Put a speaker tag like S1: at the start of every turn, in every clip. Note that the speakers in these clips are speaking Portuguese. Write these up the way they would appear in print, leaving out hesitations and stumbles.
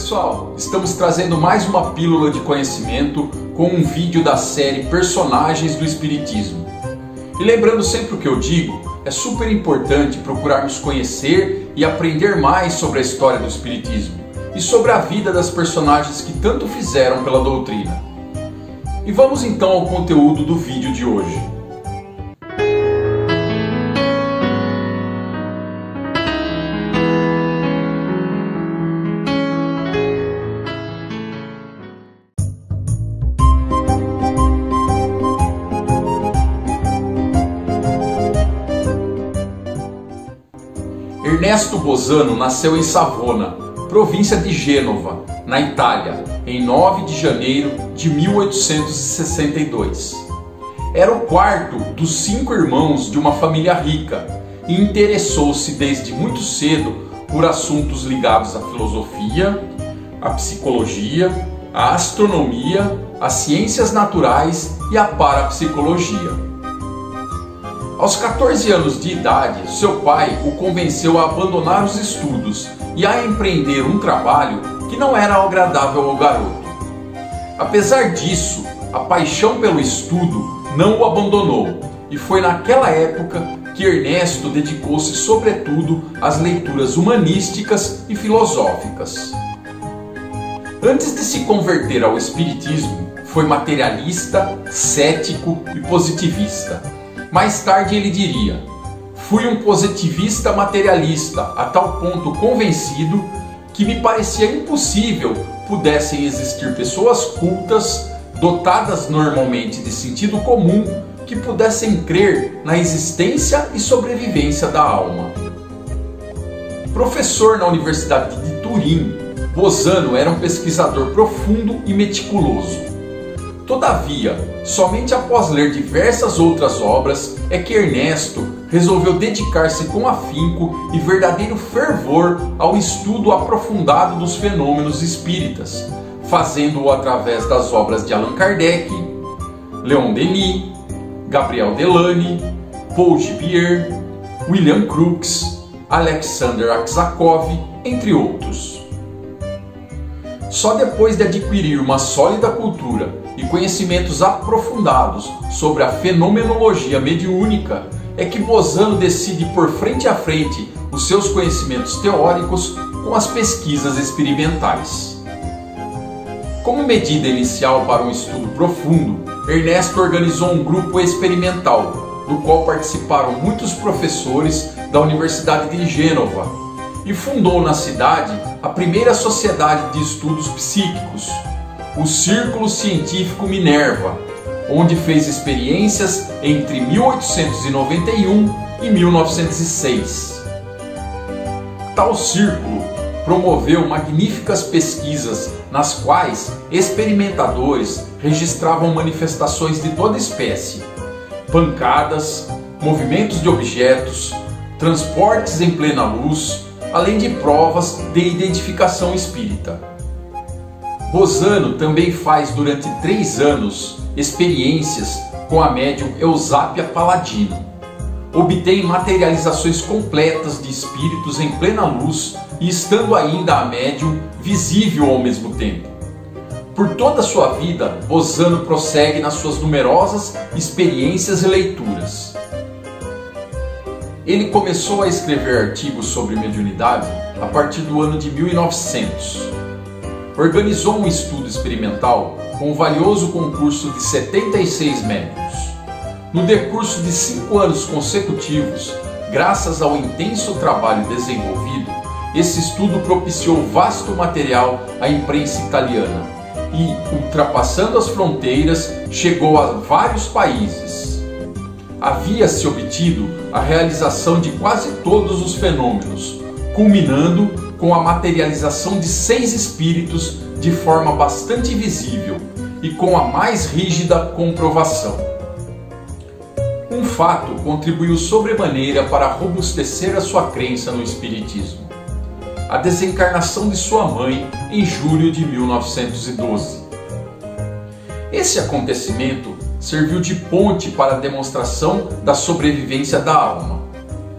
S1: pessoal, estamos trazendo mais uma pílula de conhecimento com um vídeo da série Personagens do Espiritismo. E lembrando sempre o que eu digo, é super importante procurarmos conhecer e aprender mais sobre a história do Espiritismo e sobre a vida das personagens que tanto fizeram pela doutrina. E vamos então ao conteúdo do vídeo de hoje. Ernesto Bosano nasceu em Savona, província de Gênova, na Itália, em 9 de janeiro de 1862. Era o quarto dos 5 irmãos de uma família rica e interessou-se desde muito cedo por assuntos ligados à filosofia, à psicologia, à astronomia, às ciências naturais e à parapsicologia. Aos 14 anos de idade, seu pai o convenceu a abandonar os estudos e a empreender um trabalho que não era agradável ao garoto. Apesar disso, a paixão pelo estudo não o abandonou, e foi naquela época que Ernesto dedicou-se sobretudo às leituras humanísticas e filosóficas. Antes de se converter ao espiritismo, foi materialista, cético e positivista. Mais tarde ele diria: fui um positivista materialista a tal ponto convencido que me parecia impossível pudessem existir pessoas cultas, dotadas normalmente de sentido comum, que pudessem crer na existência e sobrevivência da alma. Professor na Universidade de Turim, Bosano era um pesquisador profundo e meticuloso. Todavia, somente após ler diversas outras obras é que Ernesto resolveu dedicar-se com afinco e verdadeiro fervor ao estudo aprofundado dos fenômenos espíritas, fazendo-o através das obras de Allan Kardec, Leon Denis, Gabriel Delany, Paul Gibier, William Crookes, Alexander Aksakov, entre outros. Só depois de adquirir uma sólida cultura e conhecimentos aprofundados sobre a fenomenologia mediúnica é que Bosano decide pôr frente a frente os seus conhecimentos teóricos com as pesquisas experimentais. Como medida inicial para um estudo profundo, Ernesto organizou um grupo experimental, do qual participaram muitos professores da Universidade de Gênova, e fundou na cidade a primeira sociedade de estudos psíquicos, o Círculo Científico Minerva, onde fez experiências entre 1891 e 1906. Tal círculo promoveu magníficas pesquisas nas quais experimentadores registravam manifestações de toda espécie: pancadas, movimentos de objetos, transportes em plena luz, além de provas de identificação espírita. Bosano também faz durante 3 anos experiências com a médium Eusápia Paladino. Obtém materializações completas de espíritos em plena luz e estando ainda a médium visível ao mesmo tempo. Por toda a sua vida, Bosano prossegue nas suas numerosas experiências e leituras. Ele começou a escrever artigos sobre mediunidade a partir do ano de 1900. Organizou um estudo experimental com um valioso concurso de 76 médicos. No decurso de 5 anos consecutivos, graças ao intenso trabalho desenvolvido, esse estudo propiciou vasto material à imprensa italiana e, ultrapassando as fronteiras, chegou a vários países. Havia-se obtido a realização de quase todos os fenômenos, culminando com a materialização de 6 espíritos de forma bastante visível e com a mais rígida comprovação. Um fato contribuiu sobremaneira para robustecer a sua crença no espiritismo: a desencarnação de sua mãe em julho de 1912. Esse acontecimento serviu de ponte para a demonstração da sobrevivência da alma.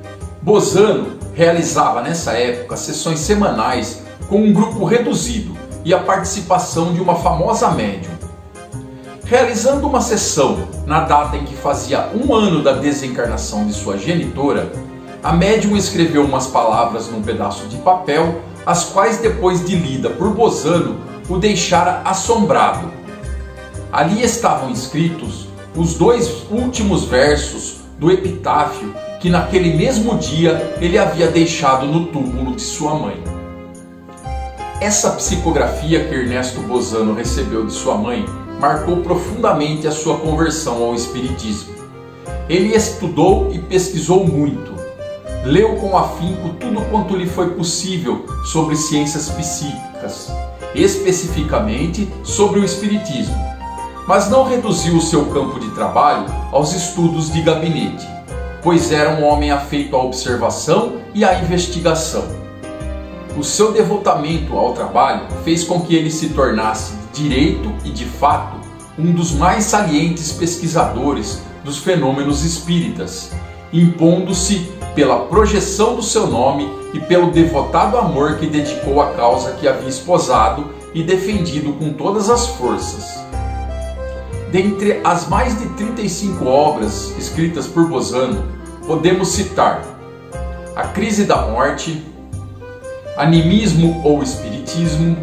S1: Bosano realizava nessa época sessões semanais com um grupo reduzido e a participação de uma famosa médium. Realizando uma sessão na data em que fazia 1 ano da desencarnação de sua genitora, a médium escreveu umas palavras num pedaço de papel, as quais, depois de lida por Bozano, o deixara assombrado. Ali estavam escritos os 2 últimos versos do epitáfio que naquele mesmo dia ele havia deixado no túmulo de sua mãe. Essa psicografia que Ernesto Bozano recebeu de sua mãe marcou profundamente a sua conversão ao espiritismo. Ele estudou e pesquisou muito. Leu com afinco tudo quanto lhe foi possível sobre ciências psíquicas, especificamente sobre o espiritismo, mas não reduziu o seu campo de trabalho aos estudos de gabinete, pois era um homem afeito à observação e à investigação. O seu devotamento ao trabalho fez com que ele se tornasse, de direito e de fato, um dos mais salientes pesquisadores dos fenômenos espíritas, impondo-se pela projeção do seu nome e pelo devotado amor que dedicou à causa que havia esposado e defendido com todas as forças. Dentre as mais de 35 obras escritas por Bozano, podemos citar A Crise da Morte, Animismo ou Espiritismo,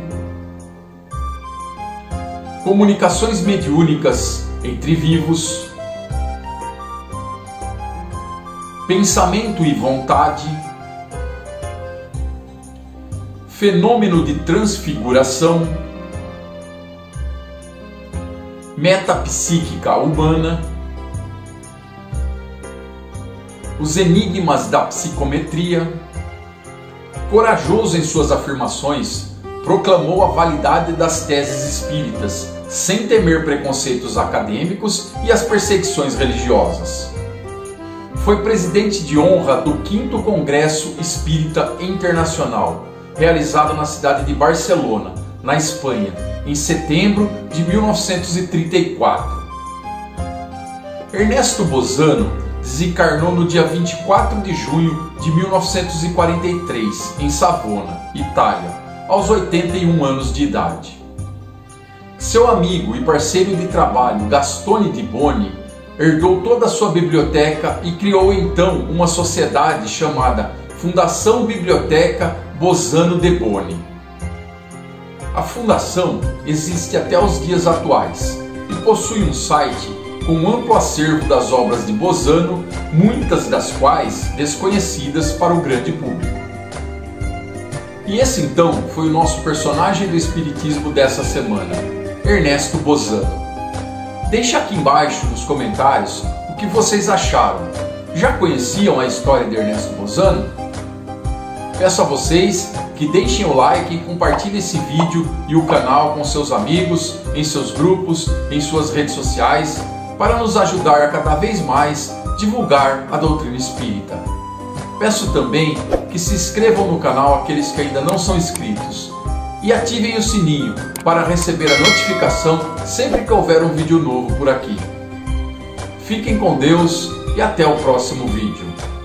S1: Comunicações Mediúnicas entre Vivos, Pensamento e Vontade, Fenômeno de Transfiguração, Metapsíquica Humana, Os Enigmas da Psicometria. Corajoso em suas afirmações, proclamou a validade das teses espíritas, sem temer preconceitos acadêmicos e as perseguições religiosas. Foi presidente de honra do 5º Congresso Espírita Internacional, realizado na cidade de Barcelona, na Espanha, em setembro de 1934. Ernesto Bozano desencarnou no dia 24 de junho de 1943, em Savona, Itália, aos 81 anos de idade. Seu amigo e parceiro de trabalho, Gastone di Boni, herdou toda a sua biblioteca e criou então uma sociedade chamada Fundação Biblioteca Bozano de Boni. A fundação existe até os dias atuais e possui um site com um amplo acervo das obras de Bozano, muitas das quais desconhecidas para o grande público. E esse então foi o nosso personagem do Espiritismo dessa semana, Ernesto Bozano. Deixe aqui embaixo nos comentários o que vocês acharam. Já conheciam a história de Ernesto Bozano? Peço a vocês que deixem o like e compartilhem esse vídeo e o canal com seus amigos, em seus grupos, em suas redes sociais, para nos ajudar a cada vez mais divulgar a doutrina espírita. Peço também que se inscrevam no canal aqueles que ainda não são inscritos e ativem o sininho para receber a notificação sempre que houver um vídeo novo por aqui. Fiquem com Deus e até o próximo vídeo.